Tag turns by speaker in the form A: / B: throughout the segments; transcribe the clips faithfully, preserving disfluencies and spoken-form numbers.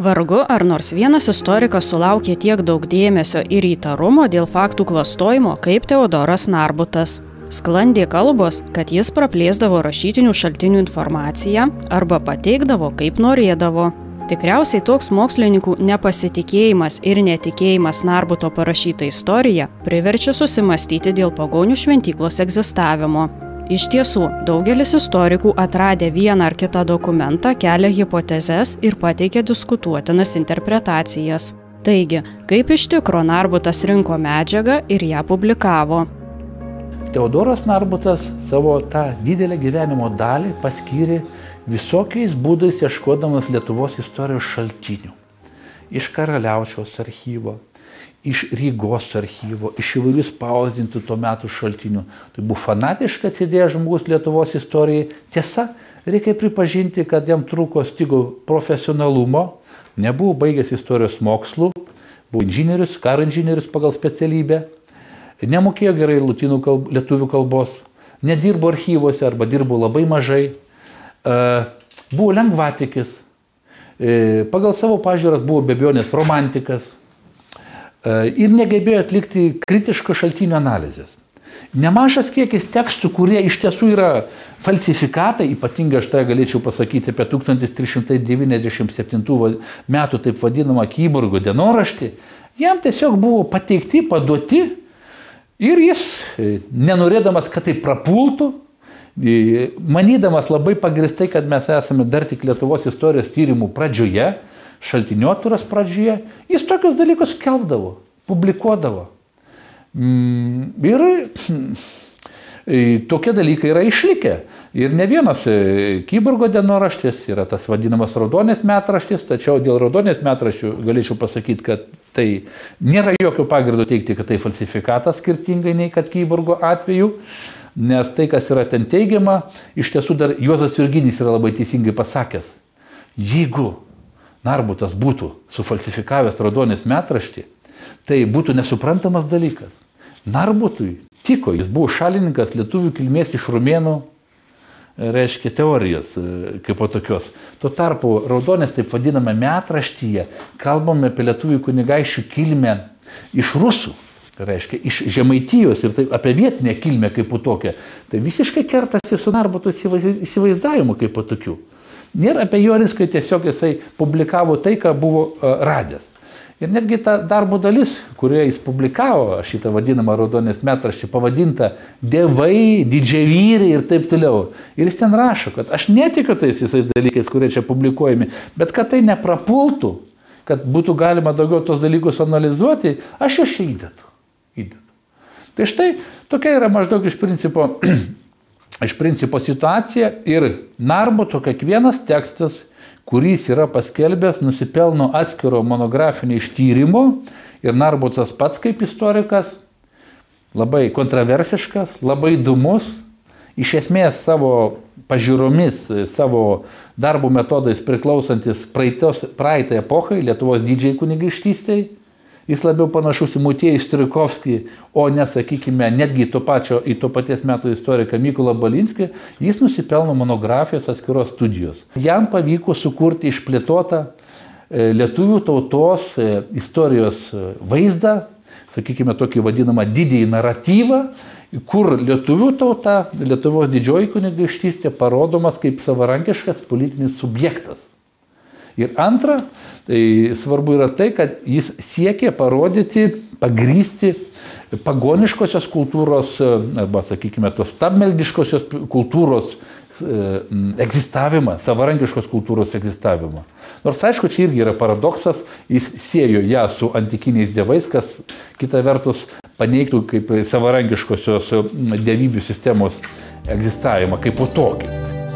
A: Vargu ar nors vienas istorikas sulaukė tiek daug dėmesio ir įtarumo dėl faktų klastojimo kaip Teodoras Narbutas. Sklandė kalbos, kad jis praplėsdavo rašytinių šaltinių informaciją arba pateikdavo kaip norėdavo. Tikriausiai toks mokslininkų nepasitikėjimas ir netikėjimas Narbuto parašyta istorija priverčia susimastyti dėl pagonių šventyklos egzistavimo. Iš tiesų, daugelis istorikų atradę vieną ar kitą dokumentą kelia hipotezes ir pateikia diskutuotinas interpretacijas. Taigi, kaip iš tikro Narbutas rinko medžiagą ir ją publikavo?
B: Teodoras Narbutas savo tą didelę gyvenimo dalį paskyrė visokiais būdais ieškodamas Lietuvos istorijos šaltinių. Iš Karaliaučiaus archyvo, iš Rygos archyvo, iš įvairių spausdintų tuo metu šaltinių. Tai buvo fanatiškai atsidėjęs žmogus Lietuvos istorijai. Tiesa, reikia pripažinti, kad jam trūko stigo profesionalumo, nebuvo baigęs istorijos mokslų, buvo inžinierius, karo inžinierius pagal specialybę, nemokėjo gerai lotynų kalb, lietuvių kalbos, nedirbo archyvose arba dirbo labai mažai, buvo lengvatikis, pagal savo pažiūras buvo be abejonės romantikas ir negebėjo atlikti kritiško šaltinių analizės. Nemažas kiekis tekstų, kurie iš tiesų yra falsifikatai, ypatingai aš tai galėčiau pasakyti apie tūkstantis trys šimtai devyniasdešimt septintų metų taip vadinamą Kyborgo dienoraštį, jam tiesiog buvo pateikti, paduoti ir jis, nenorėdamas, kad tai prapultų, manydamas labai pagristai, kad mes esame dar tik Lietuvos istorijos tyrimų pradžioje, šaltiniuoturos pradžioje, jis tokius dalykus skelbdavo, publikuodavo. Ir tokie dalykai yra išlikę. Ir ne vienas Kyborgo dienoraštis yra tas vadinamas Raudonės metraštis, tačiau dėl Raudonės metraščių galėčiau pasakyti, kad tai nėra jokio pagrindo teikti, kad tai falsifikatas skirtingai nei kad Kyborgo atveju, nes tai, kas yra ten teigiama, iš tiesų dar Juozas Jurginis yra labai teisingai pasakęs. Jeigu Narbutas būtų sufalsifikavęs Raudonės metraštį, tai būtų nesuprantamas dalykas. Narbutui tiko, jis buvo šalininkas lietuvių kilmės iš rumėnų, reiškia, teorijos kaip po tokios. Tuo tarpu Raudonės taip vadiname metraštyje kalbame apie lietuvių kunigaikščių kilmę iš rusų, reiškia, iš Žemaitijos ir taip apie vietinę kilmę kaip po tokią. Tai visiškai kertasi su Narbuto įsivaizdavimu kaip po tokių. Nėra abejonės, kai tiesiog jisai publikavo tai, ką buvo uh, radęs. Ir netgi ta darbo dalis, kurioje jis publikavo šitą vadinamą Raudonės metraštį, pavadinta Dievai, didžiavyriai ir taip toliau. Ir jis ten rašo, kad aš netikiu tais visais dalykais, kurie čia publikuojami, bet kad tai neprapultų, kad būtų galima daugiau tos dalykus analizuoti, aš juos čia įdedu. įdedu. Tai štai tokia yra maždaug iš principo Iš principo situacija ir Narbuto kiekvienas tekstas, kuris yra paskelbęs, nusipelno atskiro monografinio ištyrimo ir Narbutas pats kaip istorikas, labai kontroversiškas, labai įdomus, iš esmės savo pažiūromis, savo darbo metodais priklausantis praeitai epochai, Lietuvos didžiai kunigaikštystei. Jis labiau panašus į Motiejų Strijkovskį, o nesakykime, netgi į to, pačio, į to paties metų istoriką Mykolą Balinskį, jis nusipelno monografijos atskiros studijos. Jam pavyko sukurti išplėtotą lietuvių tautos istorijos vaizdą, sakykime, tokį vadinamą didįjį naratyvą, kur lietuvių tauta, Lietuvos didžioji kunigaikštystė parodomas kaip savarankiškas politinis subjektas. Ir antra, tai svarbu yra tai, kad jis siekė parodyti, pagrysti pagoniškosios kultūros, arba, sakykime, tos stabmeldiškosios kultūros egzistavimą, savarankiškos kultūros egzistavimą. Nors, aišku, čia irgi yra paradoksas, jis siejo ją su antikiniais dievais, kas kita vertus paneigtų kaip savarankiškosios dievybių sistemos egzistavimą kaip po tokį.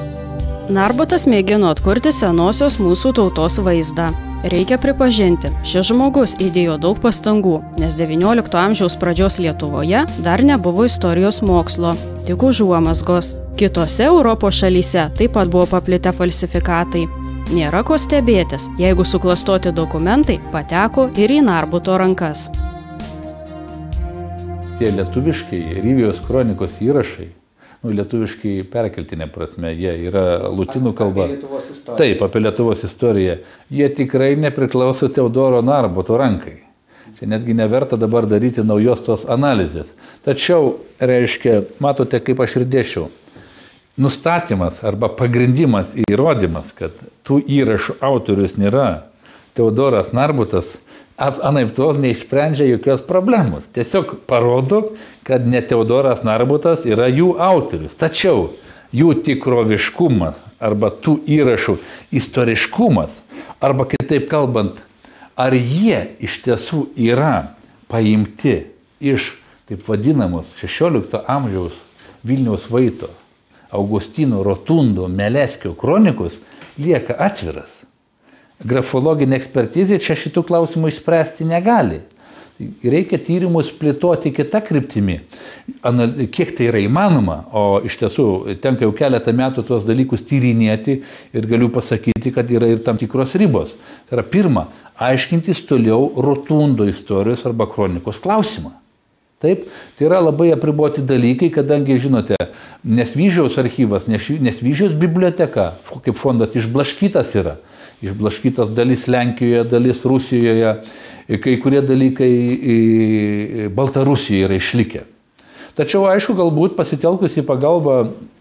A: Narbutas mėgino atkurti senosios mūsų tautos vaizdą. Reikia pripažinti, šis žmogus įdėjo daug pastangų, nes devyniolikto amžiaus pradžios Lietuvoje dar nebuvo istorijos mokslo, tik užuomazgos. Kitose Europos šalyse taip pat buvo paplitę falsifikatai. Nėra ko stebėtis, jeigu suklastoti dokumentai pateko ir į Narbuto rankas.
B: Tie lietuviškai Ryvijos kronikos įrašai nu, lietuviškai perkeltinė prasme, jie yra lūtinų kalba.
C: Apie Lietuvos istoriją.
B: Taip, apie Lietuvos istoriją. Jie tikrai nepriklauso Teodoro Narbuto rankai. Čia netgi neverta dabar daryti naujos tos analizės. Tačiau, reiškia, matote, kaip aš ir dėšiau, nustatymas arba pagrindimas įrodymas, kad tų įrašų autorius nėra Teodoras Narbutas, anaip tol neišsprendžia jokios problemos. Tiesiog parodo, kad ne Teodoras Narbutas yra jų autorius. Tačiau jų tikroviškumas arba tų įrašų istoriškumas, arba kitaip kalbant, ar jie iš tiesų yra paimti iš taip vadinamos šešiolikto amžiaus Vilniaus Vaito, Augustino Rotundo, Meleskio kronikos, lieka atviras. Grafologinė ekspertizė čia šitų klausimų išspręsti negali. Reikia tyrimus plėtoti kitą kryptimį, kiek tai yra įmanoma, o iš tiesų tenka jau keletą metų tuos dalykus tyrinėti ir galiu pasakyti, kad yra ir tam tikros ribos. Tai yra pirma, aiškintis toliau Rotundo istorijos arba kronikos klausimą. Taip, tai yra labai apriboti dalykai, kadangi, žinote, Nesvyžiaus archyvas, Nesvyžiaus biblioteka, kaip fondas, išblaškytas yra. Išblaškytas dalis Lenkijoje, dalis Rusijoje, kai kurie dalykai Baltarusijoje yra išlikę. Tačiau, aišku, galbūt pasitelkus į pagalbą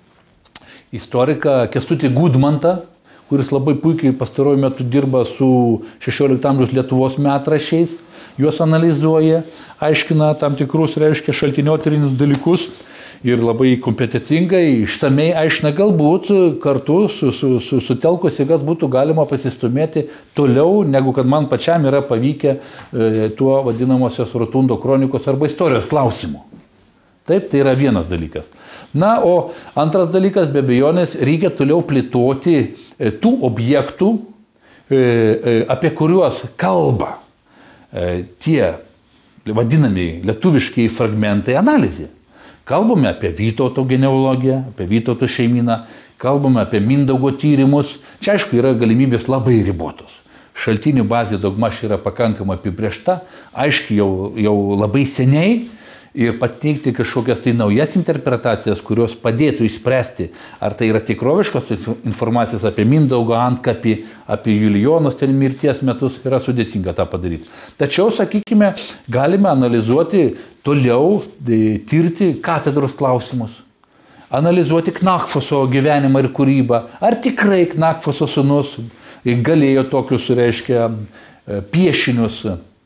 B: istoriką Kęstutį Gudmantą, kuris labai puikiai pastaruoju metu dirba su šešiolikto amžiaus Lietuvos metraščiais, juos analizuoja, aiškina tam tikrus, reiškia, šaltiniotyrinius dalykus ir labai kompetitingai, išsamei aiškina, galbūt kartu su, su, su, sutelkus jėgas būtų galima pasistumėti toliau, negu kad man pačiam yra pavykę e, tuo vadinamosios Rotundo kronikos arba istorijos klausimu. Taip, tai yra vienas dalykas. Na, o antras dalykas, be abejonės, reikia toliau plėtoti e, tų objektų, e, e, apie kuriuos kalba e, tie vadinami lietuviškai fragmentai analizė. Kalbame apie Vytauto genealogiją, apie Vytauto šeimyną, kalbame apie Mindaugo tyrimus. Čia, aišku, yra galimybės labai ribotos. Šaltinių bazė daugmaž yra pakankamai apibrėžta, aiškiai jau, jau labai seniai. Ir pateikti kažkokias tai naujas interpretacijas, kurios padėtų išspręsti, ar tai yra tikroviškos informacijos apie Mindaugo antkapį, apie Julijonos ten mirties metus, yra sudėtinga tą padaryti. Tačiau, sakykime, galime analizuoti toliau, tirti katedros klausimus, analizuoti Knakfuso gyvenimą ir kūrybą. Ar tikrai Knakfuso sūnus galėjo tokius, reiškia, piešinius,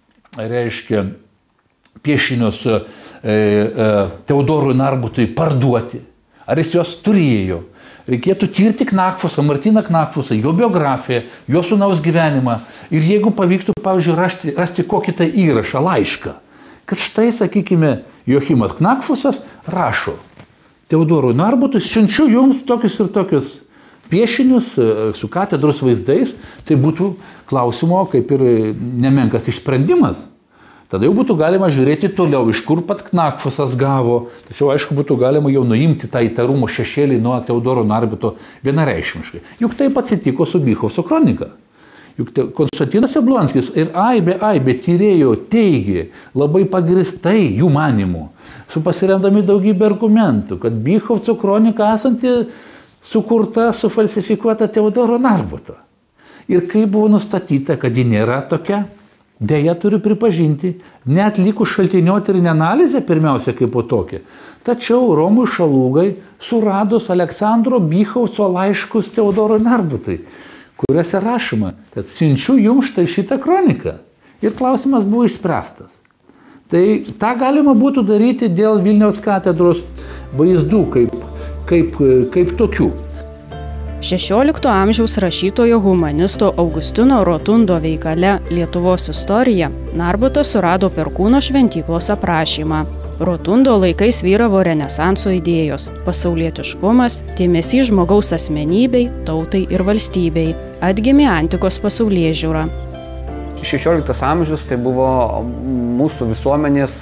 B: reiškia, piešinius e, e, Teodorui Narbutui parduoti. Ar jis juos turėjo? Reikėtų tirti Knakfusą, Martyną Knakfusą, jo biografiją, jo sūnaus gyvenimą. Ir jeigu pavyktų, pavyzdžiui, rasti, rasti kokį tai įrašą, laišką, kad štai, sakykime, Joachimas Knakfusas rašo Teodorui Narbutui, siunčiu jums tokius ir tokius piešinius su katedros vaizdais, tai būtų klausimo kaip ir nemenkas išsprendimas. Tada jau būtų galima žiūrėti toliau, iš kur pat Knakfusas gavo. Tačiau, aišku, būtų galima jau nuimti tą įtarumo šešėlį nuo Teodoro Narbuto vienareikšmiškai. Juk taip atsitiko su Bychovco kronika. Juk Konstantinas Jablonskis ir aibė, aibė tyrėjo teigė labai pagristai jų manimų, su pasiremdami daugybę argumentų, kad Bychovco kronika esanti sukurta, sufalsifikuota Teodoro Narbuto. Ir kai buvo nustatyta, kad ji nėra tokia, deja, turiu pripažinti, neatlikus šaltiniotyrinę analizę pirmiausia kaip po tokia. Tačiau Romui Šalūgai suradus Aleksandro Bychovco laiškus Teodoro Narbutui, kuriuose rašoma, kad siunčiu jums štai šitą kroniką. Ir klausimas buvo išspręstas. Tai tą galima būtų daryti dėl Vilniaus katedros vaizdų kaip, kaip, kaip tokių.
A: šešiolikto amžiaus rašytojo humanisto Augustino Rotundo veikale Lietuvos istorija Narbutas surado Perkūno šventyklos aprašymą. Rotundo laikais vyravo renesanso idėjos, pasaulietiškumas, dėmesys žmogaus asmenybei, tautai ir valstybei. Atgimė antikos pasaulėžiūra.
C: šešioliktas amžius tai buvo mūsų visuomenės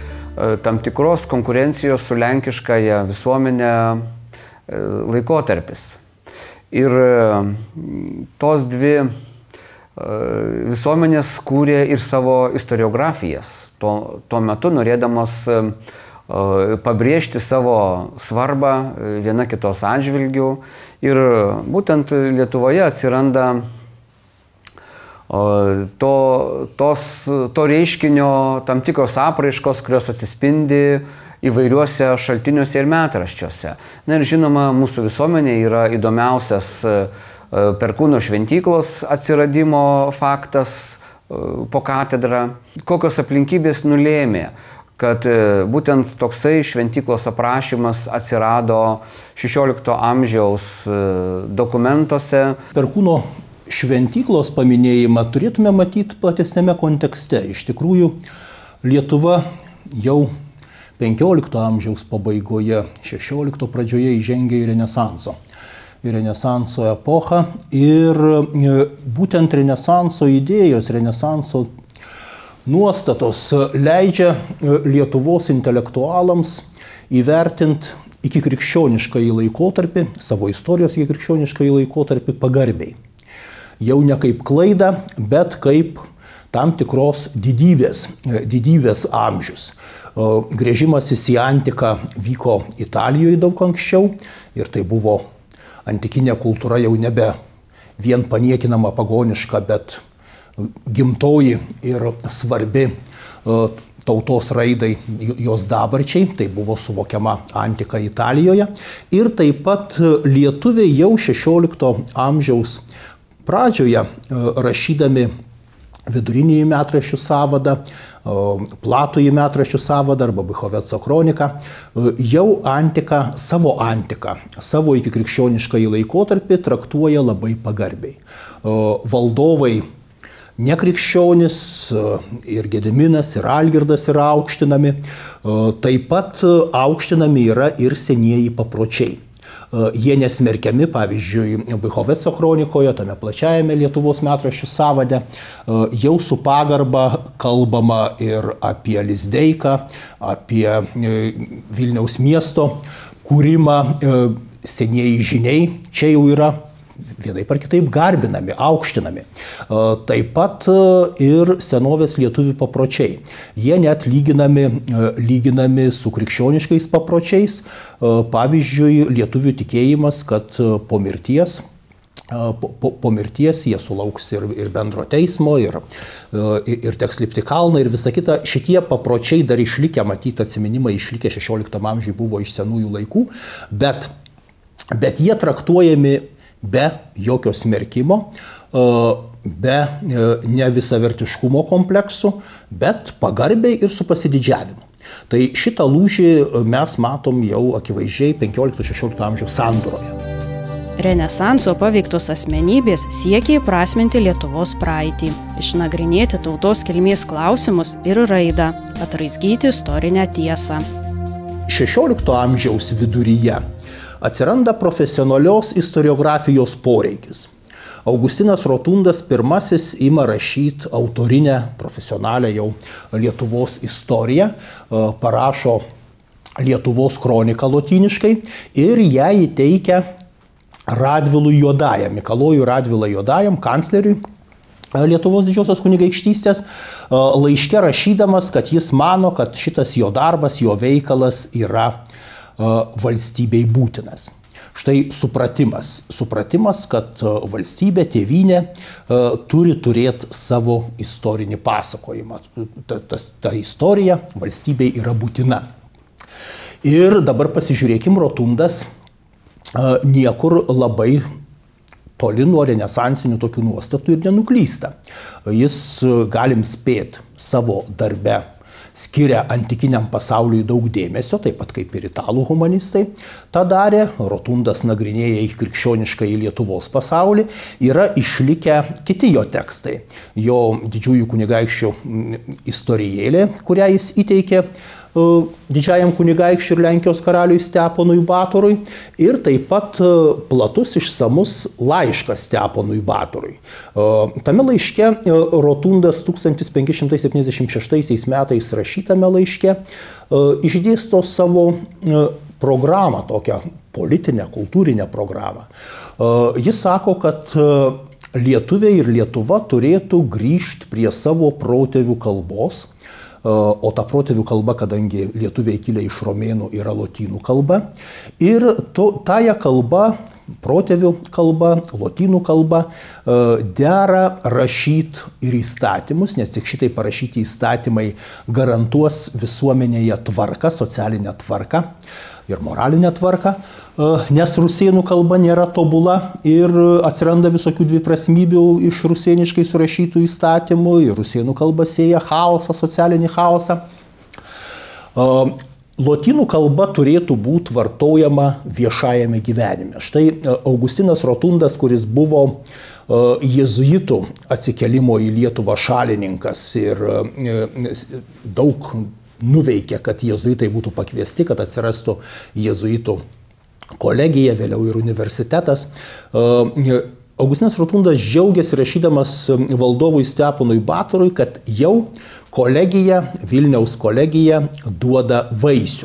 C: tam tikros konkurencijos su lenkiškąja visuomenė laikotarpis. Ir tos dvi visuomenės kūrė ir savo istoriografijas. Tuo, tuo metu norėdamos pabrėžti savo svarbą viena kitos atžvilgių. Ir būtent Lietuvoje atsiranda to, tos, to reiškinio tam tikros apraiškos, kurios atsispindi įvairiuose šaltiniuose ir metraščiuose. Na ir žinoma, mūsų visuomenė yra įdomiausias Perkūno šventyklos atsiradimo faktas po katedrą. Kokios aplinkybės nulėmė, kad būtent toksai šventyklos aprašymas atsirado šešiolikto amžiaus dokumentuose.
D: Perkūno šventyklos paminėjimą turėtume matyti platesnėme kontekste. Iš tikrųjų, Lietuva jau penkiolikto amžiaus pabaigoje, šešiolikto pradžioje įžengė į Renesanso. Į Renesanso epochą ir būtent Renesanso idėjos, Renesanso nuostatos leidžia Lietuvos intelektualams įvertinti iki krikščioniškąjį laikotarpį, savo istorijos iki krikščioniškąjį laikotarpį pagarbiai. Jau ne kaip klaidą, bet kaip tam tikros didybės, didybės amžius. Grėžimasis į antiką vyko Italijoje daug anksčiau ir tai buvo antikinė kultūra jau nebe vien paniekinama pagoniška, bet gimtoji ir svarbi tautos raidai, jos dabarčiai, tai buvo suvokiama antika Italijoje. Ir taip pat lietuviai jau šešiolikto amžiaus pradžioje rašydami vidurinįjį metraščių sąvadą, platųjį metraščių sąvadą arba Bychoveco kroniką, jau antiką, savo antiką, savo iki krikščioniškąjį laikotarpį traktuoja labai pagarbiai. Valdovai nekrikščionis ir Gediminas, ir Algirdas yra aukštinami, taip pat aukštinami yra ir senieji papročiai. Jie nesmerkiami, pavyzdžiui, Bychoveco kronikoje, tame plačiajame Lietuvos metraščių sąvade, jau su pagarba kalbama ir apie Lizdeiką, apie Vilniaus miesto kūrimą, senieji žiniai čia jau yra vienaip ar kitaip garbinami, aukštinami. Taip pat ir senovės lietuvių papročiai. Jie net lyginami, lyginami su krikščioniškais papročiais. Pavyzdžiui, lietuvių tikėjimas, kad po mirties, po, po, po mirties jie sulauks ir, ir bendro teismo, ir, ir teks lipti kalną, ir visa kita. Šitie papročiai dar išlikę, matyti atsiminimai išlikę šešioliktam amžiui buvo iš senųjų laikų, bet, bet jie traktuojami be jokio smerkimo, be nevisavertiškumo kompleksų, bet pagarbiai ir su pasididžiavimu. Tai šitą lūžį mes matom jau akivaizdžiai penkiolikto šešiolikto amžiaus sandūroje.
A: Renesanso paveiktos asmenybės siekia įprasminti Lietuvos praeitį, išnagrinėti tautos kilmės klausimus ir raidą, atraizgyti istorinę tiesą.
D: šešiolikto amžiaus viduryje atsiranda profesionalios istoriografijos poreikis. Augustinas Rotundas pirmasis ima rašyti autorinę, profesionalią jau Lietuvos istoriją, parašo Lietuvos kroniką lotyniškai ir ją įteikia Radvilui Juodajam, Mikalojui Radvilai Juodajam, kancleriui Lietuvos didžiosios kunigaikštystės, laiške rašydamas, kad jis mano, kad šitas jo darbas, jo veikalas yra valstybei būtinas. Štai supratimas, supratimas, kad valstybė, tėvynė turi turėti savo istorinį pasakojimą. Ta, ta, ta istorija valstybei yra būtina. Ir dabar pasižiūrėkim, Rotundas niekur labai toli nuo renesansinių tokių nuostatų ir nenuklysta. Jis, galim spėti, savo darbe skiria antikiniam pasauliui daug dėmesio, taip pat kaip ir italų humanistai tą darė. Rotundas nagrinėja į krikščionišką į Lietuvos pasaulį. Yra išlikę kiti jo tekstai. Jo didžiųjų kunigaikščių istorijėlė, kurią jis įteikė didžiajam kunigaikščiui ir Lenkijos karaliui Steponui Batorui, ir taip pat platus išsamus laiškas Steponui Batorui. Tame laiške Rotundas tūkstantis penki šimtai septyniasdešimt šeštaisiais metais rašytame laiške išdėsto savo programą, tokią politinę, kultūrinę programą. Jis sako, kad lietuviai ir Lietuva turėtų grįžti prie savo protėvių kalbos, o ta protėvių kalba, kadangi lietuviai kilę iš romėnų, yra lotynų kalba. Ir to, tąją kalbą, protėvių kalba, lotynų kalba, dera rašyti ir įstatymus, nes tik šitai parašyti įstatymai garantuos visuomenėje tvarką, socialinę tvarką ir moralinę tvarką, nes rusėnų kalba nėra tobula ir atsiranda visokių dviprasmybių iš rusėniškai surašytų įstatymų ir rusėnų kalba sėja chaosą, socialinį chaosą. Lotynų kalba turėtų būti vartojama viešajame gyvenime. Štai Augustinas Rotundas, kuris buvo jėzuitų atsikelimo į Lietuvą šalininkas ir daug nuveikė, kad jėzuitai būtų pakviesti, kad atsirastų jėzuitų kolegija, vėliau ir universitetas. Augustinas Rotundas džiaugiasi rašydamas valdovui Steponui Batorui, kad jau kolegija, Vilniaus kolegija duoda vaisių.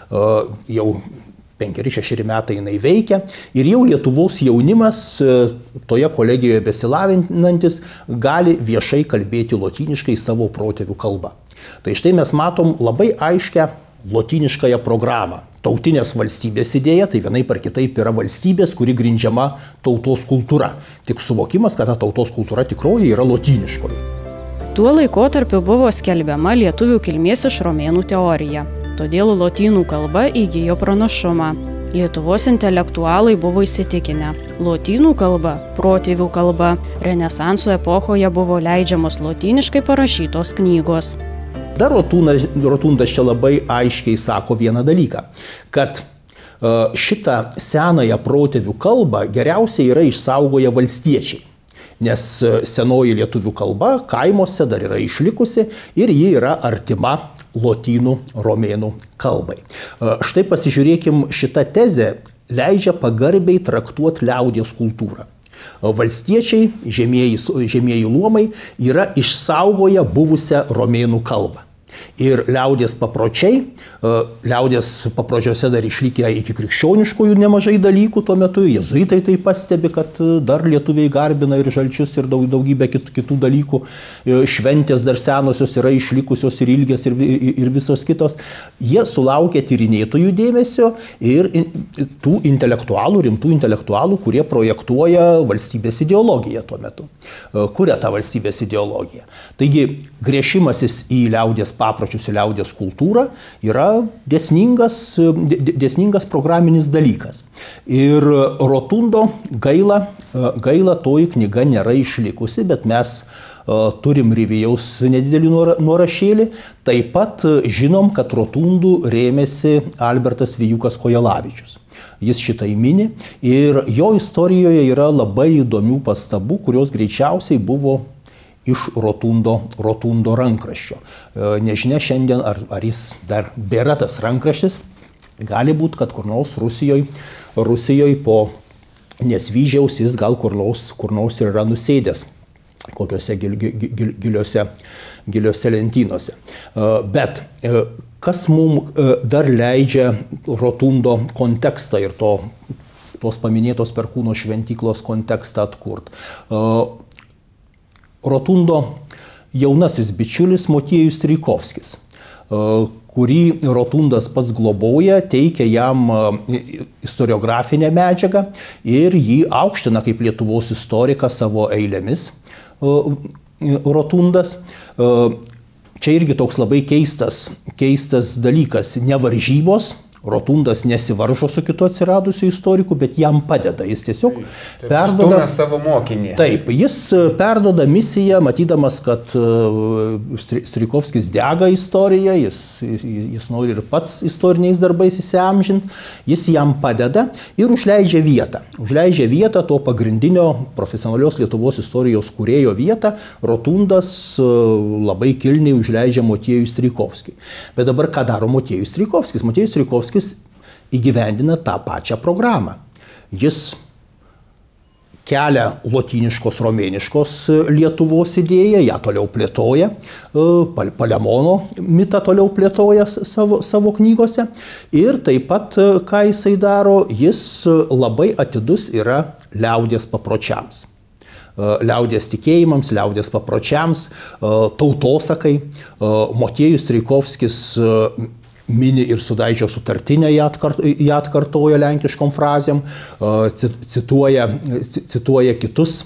D: Jau penkeri šešeri metai jinai veikia ir jau Lietuvos jaunimas toje kolegijoje besilavinantis gali viešai kalbėti lotyniškai savo protėvių kalbą. Tai štai mes matom labai aiškę lotyniškąją programą. Tautinės valstybės idėja, tai vienaip ar kitaip yra valstybės, kuri grindžiama tautos kultūra. Tik suvokimas, kad ta tautos kultūra tikroji yra lotyniškoji.
A: Tuo laikotarpiu buvo skelbiama lietuvių kilmės iš romėnų teorija. Todėl lotynų kalba įgijo pranašumą. Lietuvos intelektualai buvo įsitikinę. Lotynų kalba, protėvių kalba, Renesanso epochoje buvo leidžiamos lotyniškai parašytos knygos.
D: Dar Rotundas, Rotundas čia labai aiškiai sako vieną dalyką, kad šitą senąją protėvių kalbą geriausiai yra išsaugoję valstiečiai, nes senoji lietuvių kalba kaimuose dar yra išlikusi ir ji yra artima lotynų romėnų kalbai. Štai pasižiūrėkim, šitą tezę leidžia pagarbiai traktuoti liaudies kultūrą. Valstiečiai, žemieji, žemieji luomai yra išsaugoję buvusią romėnų kalbą. Ir liaudies papročiai, liaudies papročiuose dar išlikę iki krikščioniškųjų nemažai dalykų tuo metu, jėzuitai tai pastebi, kad dar lietuviai garbina ir žalčius ir daug, daugybę kit, kitų dalykų, šventės dar senosios yra išlikusios ir ilgės ir, ir visos kitos. Jie sulaukia tyrinėtojų dėmesio ir tų intelektualų, rimtų intelektualų, kurie projektuoja valstybės ideologiją tuo metu, kuria tą valstybės ideologiją. Taigi, griešimasis į liaudies papročius, į liaudies kultūrą yra dėsningas, dėsningas programinis dalykas. Ir Rotundo gaila, gaila toji knyga nėra išlikusi, bet mes turim Rivijaus nedidelį nuorašėlį. Taip pat žinom, kad Rotundų rėmėsi Albertas Vijūkas Kojelavičius. Jis šitai mini ir jo istorijoje yra labai įdomių pastabų, kurios greičiausiai buvo iš Rotundo, Rotundo rankraščio. Nežinia šiandien, ar, ar jis dar bėra tas rankraštis. Gali būti, kad kur nors Rusijoje, Rusijoje po Nesvyžiaus jis gal kur nors, kur nors yra nusėdęs kokiuose gil, gil, giliuose, giliuose lentynose. Bet kas mums dar leidžia Rotundo kontekstą ir to, tos paminėtos Perkūno šventyklos kontekstą atkurt? Rotundo jaunasis bičiulis Motiejus Strijkovskis, kurį Rotundas pats globoja, teikia jam istoriografinę medžiagą ir jį aukština kaip Lietuvos istoriką savo eilėmis Rotundas. Čia irgi toks labai keistas, keistas dalykas, ne varžybos. Rotundas nesivaržo su kitu atsiradusiu istoriku, bet jam padeda. Jis tiesiog
E: taip,
D: perduoda
E: savo mokinį.
D: Taip, jis perduoda misiją, matydamas, kad Strijkovskis dega istoriją, jis, jis nori ir pats istoriniais darbais įsiamžinti, jis jam padeda ir užleidžia vietą. Užleidžia vietą to pagrindinio profesionalios Lietuvos istorijos kūrėjo vietą. Rotundas labai kilniai užleidžia Motiejui Strijkovskiui. Bet dabar ką daro Motiejus Strijkovskis? Motiejus Strijkovskis įgyvendina tą pačią programą. Jis kelia lotyniškos, romėniškos Lietuvos idėją, ją toliau plėtoja, Palemono mitą toliau plėtoja savo, savo knygose. Ir taip pat, ką jisai daro, jis labai atidus yra liaudies papročiams. liaudės tikėjimams, liaudės papročiams, tautosakai. Motiejus Strijkovskis mini ir Sudaičio sutartinę, ją atkartoja lenkiškom frazėm, cituoja, cituoja kitus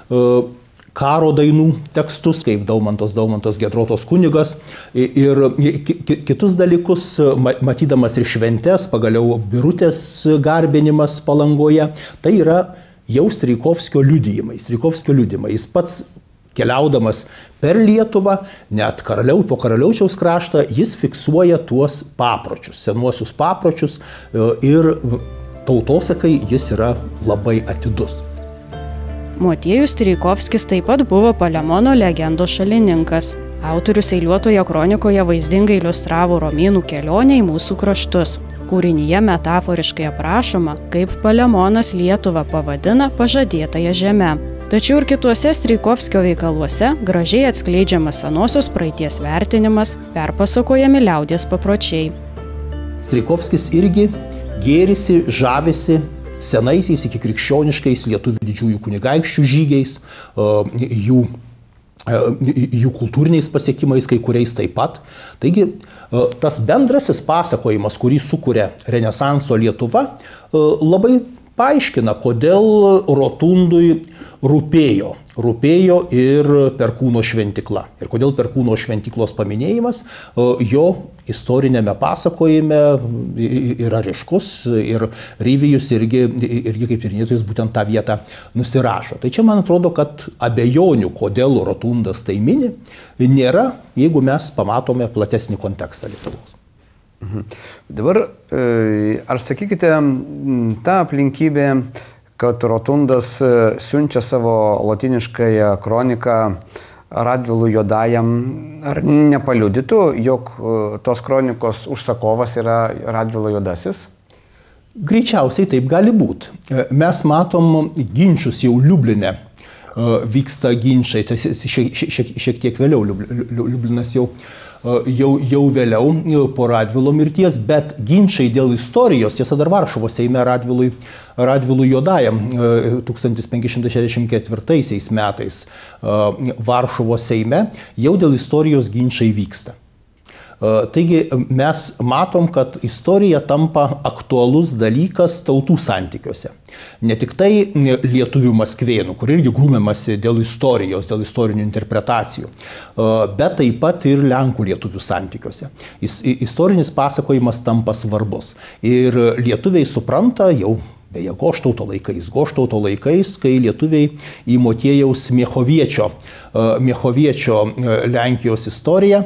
D: karo dainų tekstus, kaip Daumantos Daumantos Giedrotos kunigas ir kitus dalykus, matydamas ir šventes, pagaliau Birutės garbinimas Palangoje. Tai yra jau Strijkovskio liudijimai. Strijkovskio liudijimai. Jis pats keliaudamas per Lietuvą, net karaliau, po Karaliaučiaus kraštą, jis fiksuoja tuos papročius, senuosius papročius ir tautosakai jis yra labai atidus.
A: Motiejus Strijkovskis taip pat buvo Palemono legendos šalininkas. Autorius eiliuotoje kronikoje vaizdingai iliustravo romėnų kelionę į mūsų kraštus. Kūrinyje metaforiškai aprašoma, kaip Palemonas Lietuvą pavadina pažadėtąją žemę. Tačiau ir kituose Strijkovskio veikaluose gražiai atskleidžiamas senosios praeities vertinimas, perpasakojami liaudies papročiai.
D: Strijkovskis irgi gėrisi, žavisi senaisiais iki krikščioniškais lietuvių didžiųjų kunigaikščių žygiais, jų, jų kultūriniais pasiekimais, kai kuriais taip pat. Taigi, tas bendrasis pasakojimas, kurį sukuria Renesanso Lietuva, labai paaiškina, kodėl Rotundui rūpėjo, rūpėjo ir Perkūno šventikla. Ir kodėl Perkūno šventiklos paminėjimas jo istorinėme pasakojime yra ryškus ir Ryvijus irgi, irgi kaip tyrinėtojas būtent tą vietą nusirašo. Tai čia man atrodo, kad abejonių, kodėl Rotundas tai mini, nėra, jeigu mes pamatome platesnį kontekstą Lietuvos.
C: Mhm. Dabar, ar sakykite, ta aplinkybė, kad Rotundas siunčia savo lotyniškąją kroniką Radvilui Juodajam, ar nepaliudytų, jog tos kronikos užsakovas yra Radvilo Juodasis?
D: Greičiausiai taip gali būti. Mes matom ginčius jau Liubline, vyksta ginčai, tai šiek, šiek, šiek tiek vėliau, Liublinas jau Jau, jau vėliau po Radvilo mirties, bet ginčiai dėl istorijos, tiesa dar Varšuvos Seime Radvilui, Radvilui Juodajam tūkstantis penki šimtai šešiasdešimt ketvirtaisiais metais Varšuvos Seime jau dėl istorijos ginčiai vyksta. Taigi mes matom, kad istorija tampa aktualus dalykas tautų santykiuose. Ne tik tai lietuvių maskvėnų, kur irgi grūmiamasi dėl istorijos, dėl istorinių interpretacijų, bet taip pat ir lenkų lietuvių santykiuose. Istorinis pasakojimas tampa svarbus. Ir lietuviai supranta jau, beje, Goštauto laikais, Goštauto laikais, kai lietuviai į Motiejaus Miechoviečio, Miechoviečio Lenkijos istoriją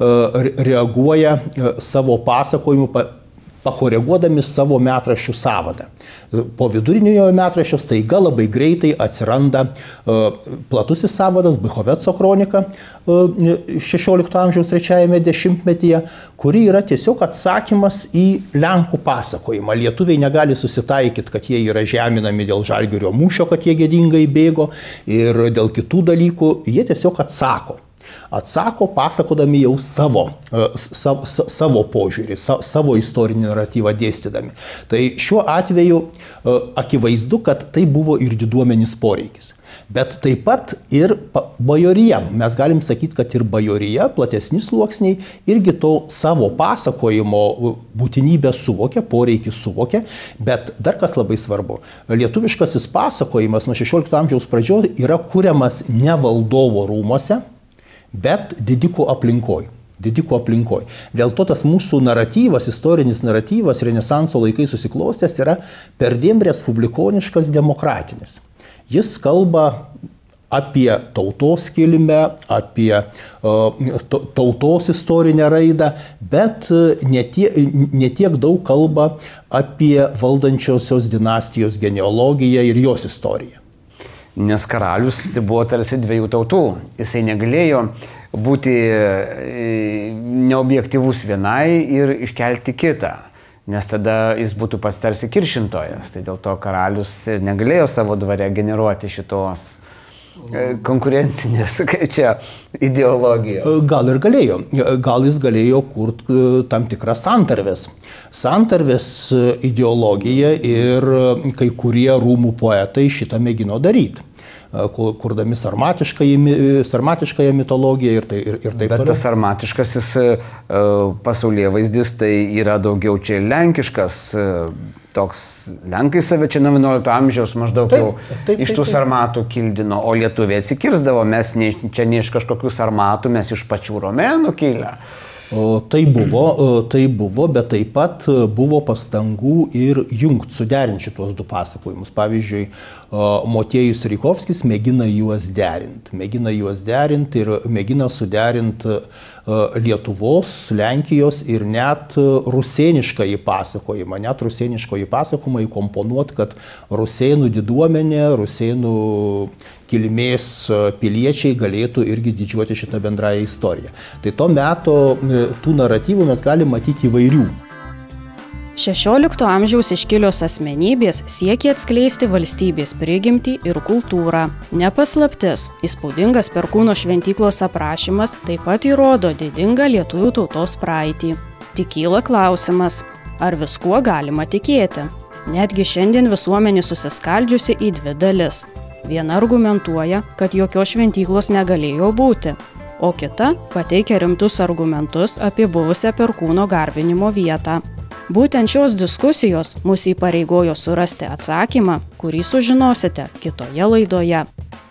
D: reaguoja savo pasakojimu, pakoreguodami savo metraščių sąvadą. Po viduriniojo metraščio staiga labai greitai atsiranda platusis sąvadas, Bychoveco kronika šešiolikto amžiaus trečiajame dešimtmetyje, kuri yra tiesiog atsakymas į Lenkų pasakojimą. Lietuviai negali susitaikyti, kad jie yra žeminami dėl Žalgirio mūšio, kad jie gėdingai bėgo ir dėl kitų dalykų, jie tiesiog atsako. Atsako pasakodami jau savo, savo, savo požiūrį, savo istorinį naratyvą dėstydami. Tai šiuo atveju akivaizdu, kad tai buvo ir diduomeninis poreikis. Bet taip pat ir bajorija. Mes galim sakyti, kad ir bajorija, platesni sluoksniai, irgi to savo pasakojimo būtinybę suvokia, poreikį suvokia. Bet dar kas labai svarbu, lietuviškasis pasakojimas nuo šešiolikto amžiaus pradžios yra kuriamas ne valdovo rūmose, bet didikų aplinkoj. Didikų aplinkoj. Dėl to tas mūsų naratyvas, istorinis naratyvas Renesanso laikais susiklostęs yra perdėm respublikoniškas demokratinis. Jis kalba apie tautos kilmę, apie uh, tautos istorinę raidą, bet ne tiek, ne tiek daug kalba apie valdančiosios dinastijos genealogiją ir jos istoriją.
C: Nes karalius tai buvo tarsi dviejų tautų. Jisai negalėjo būti neobjektyvus vienai ir iškelti kitą, nes tada jis būtų pats tarsi kiršintojas. Tai dėl to karalius negalėjo savo dvare generuoti šitos konkurencinės, kaip čia, ideologijos.
D: Gal ir galėjo. Gal jis galėjo kurti tam tikras santarvės. Santarvės ideologija ir kai kurie rūmų poetai šitą mėgino daryti. kurdami sarmatiškąją mitologiją ir, tai, ir, ir taip
C: Bet
D: toliau.
C: tas sarmatiškasis pasaulyje vaizdis tai yra daugiau čia lenkiškas, toks lenkai save čia nuo vienuolikto amžiaus maždaug
D: Taip,
C: jau
D: taip,
C: iš
D: taip,
C: tų
D: taip.
C: sarmatų kildino, o lietuviai atsikirzdavo, mes ne, čia ne iš kažkokių sarmatų, mes iš pačių romėnų kilę.
D: O, Tai buvo, o, tai buvo, bet taip pat buvo pastangų ir jungti, suderinti šitos du pasakojimus. Pavyzdžiui, o, Motiejus Rykovskis mėgina juos derinti. Mėgina juos derinti ir mėgina suderinti o, Lietuvos, Lenkijos ir net rusėniškąjį pasakojimą. Net rusėniškąjį pasakojimą įkomponuoti, kad rusėnų diduomenė, rusėnų kilmės piliečiai galėtų irgi didžiuoti šitą bendrąją istoriją. Tai to meto tų naratyvų mes galime matyti įvairių.
A: šešiolikto amžiaus iškilios asmenybės siekė atskleisti valstybės prigimtį ir kultūrą. Nepaslaptis, įspūdingas Perkūno šventyklos aprašymas taip pat įrodo didingą lietuvių tautos praeitį. Tik kyla klausimas, ar viskuo galima tikėti? Netgi šiandien visuomenė susiskaldžiusi į dvi dalis. Viena argumentuoja, kad jokios šventyklos negalėjo būti, o kita pateikia rimtus argumentus apie buvusią Perkūno garbinimo vietą. Būtent šios diskusijos mus įpareigojo surasti atsakymą, kurį sužinosite kitoje laidoje.